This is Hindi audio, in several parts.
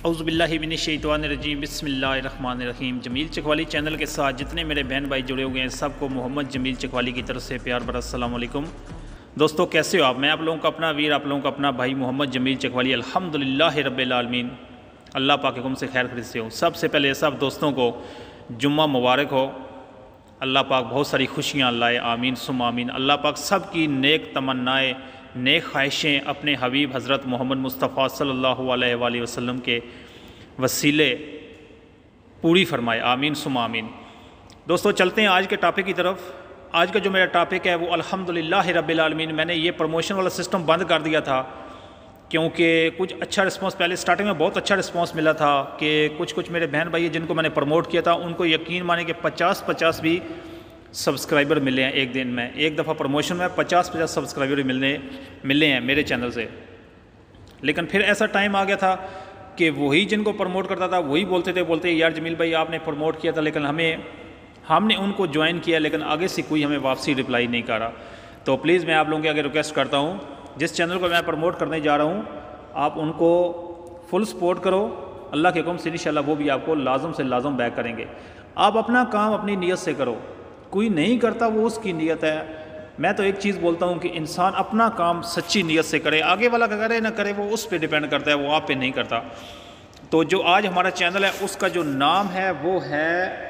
औज़ुबिल्लाहिमिनश्शैतानिर्रजीम बिस्मिल्लाहिर्रहमानिर्रहीम। जमील चकवाली चैनल के साथ जितने मेरे बहन भाई जुड़े हुए हैं सबको मोहम्मद जमील चकवाली की तरफ से प्यार भरा अस्सलाम वालेकुम। दोस्तों कैसे हो आप? मैं आप लोगों का अपना वीर, आप लोगों का अपना भाई मोहम्मद जमील चकवाली अल्हम्दुलिल्लाह रब्बिल आलमीन, अल्लाह पाक के हुक्म से खैर खरीद से हूँ। सबसे पहले सब दोस्तों को जुम्मा मुबारक हो। अल्लाह पाक बहुत सारी खुशियाँ लाए, आमीन सुम आमीन। अल्लाह पाक सब की नेक तमन्नाएँ, नेक ख्वाहिशें अपने हबीब हज़रत मोहम्मद मुस्तफ़ा सल्लल्लाहु अलैहि वसल्लम के वसीले पूरी फरमाए, आमीन सुम आमीन। दोस्तों चलते हैं आज के टॉपिक की तरफ। आज का जो मेरा टॉपिक है वो अल्हम्दुलिल्लाह रब्बिल आलमीन। मैंने ये प्रमोशन वाला सिस्टम बंद कर दिया था क्योंकि कुछ अच्छा रिस्पांस, पहले स्टार्टिंग में बहुत अच्छा रिस्पांस मिला था कि कुछ मेरे बहन भाई जिनको मैंने प्रमोट किया था उनको यकीन माने कि 50 भी सब्सक्राइबर मिले हैं एक दिन में। एक दफ़ा प्रमोशन में 50 सब्सक्राइबर मिले हैं मेरे चैनल से। लेकिन फिर ऐसा टाइम आ गया था कि वही जिनको प्रमोट करता था वही बोलते यार जमील भाई आपने प्रमोट किया था लेकिन हमने उनको ज्वाइन किया लेकिन आगे से कोई हमें वापसी रिप्लाई नहीं कर रहा। तो प्लीज़ मैं आप लोगों के आगे रिक्वेस्ट करता हूँ, जिस चैनल को मैं प्रमोट करने जा रहा हूँ आप उनको फुल सपोर्ट करो। अल्लाह के हुक्म से इंशाल्लाह वो भी आपको लाजम से लाजम बैक करेंगे। आप अपना काम अपनी नीयत से करो, कोई नहीं करता वो उसकी नीयत है। मैं तो एक चीज़ बोलता हूँ कि इंसान अपना काम सच्ची नीयत से करे, आगे वाला करे ना करे वो उस पर डिपेंड करता है, वो आप पे नहीं करता। तो जो आज हमारा चैनल है उसका जो नाम है वो है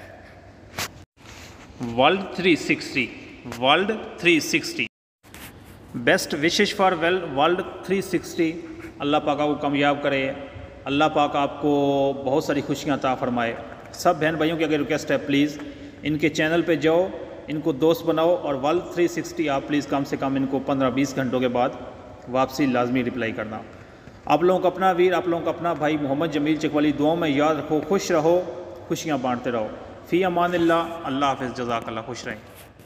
world 360 best wishes for world 360। Allah पाक आपको कामयाब करे, अल्लाह पाक आपको बहुत सारी खुशियाँ अता फरमाए। सब बहन भाइयों की अगर रिक्वेस्ट है प्लीज़ इनके चैनल पे जाओ, इनको दोस्त बनाओ और वर्ल्ड 360 आप प्लीज़ कम से कम इनको 15-20 घंटों के बाद वापसी लाजमी रिप्लाई करना। आप लोगों का अपना वीर, आप लोगों का अपना भाई मोहम्मद जमील चकवाली दुआओं में याद रखो, खुश रहो, खुशियाँ बांटते रहो। फ़ी अमानिल्लाह, अल्लाह हाफ़िज़, जज़ाकल्लाह, खुश रहें।